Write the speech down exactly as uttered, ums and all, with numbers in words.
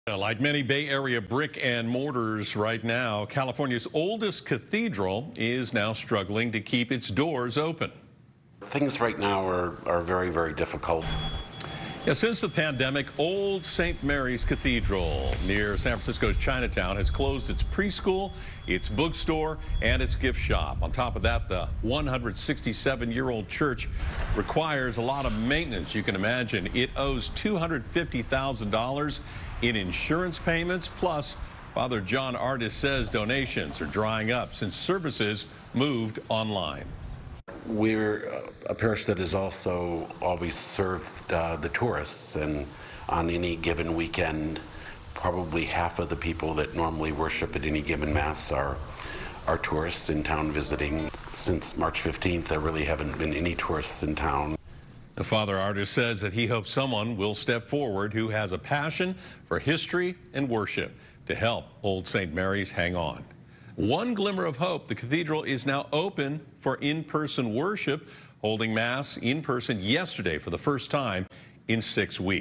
Like many Bay Area brick and mortars right now, California's oldest cathedral is now struggling to keep its doors open. Things right now are, are very, very difficult. Yeah, since the pandemic, Old Saint Mary's Cathedral near San Francisco's Chinatown has closed its preschool, its bookstore, and its gift shop. On top of that, the one hundred sixty-seven year old church requires a lot of maintenance. You can imagine it owes two hundred fifty thousand dollars in insurance payments. Plus, Father John Ardis says donations are drying up since services moved online. We're a parish that has also always served uh, the tourists, and on any given weekend, probably half of the people that normally worship at any given Mass are, are tourists in town visiting. Since March fifteenth, there really haven't been any tourists in town. Father Ardis says that he hopes someone will step forward who has a passion for history and worship to help Old Saint Mary's hang on. One glimmer of hope: the cathedral is now open for in-person worship, holding Mass in person yesterday for the first time in six weeks.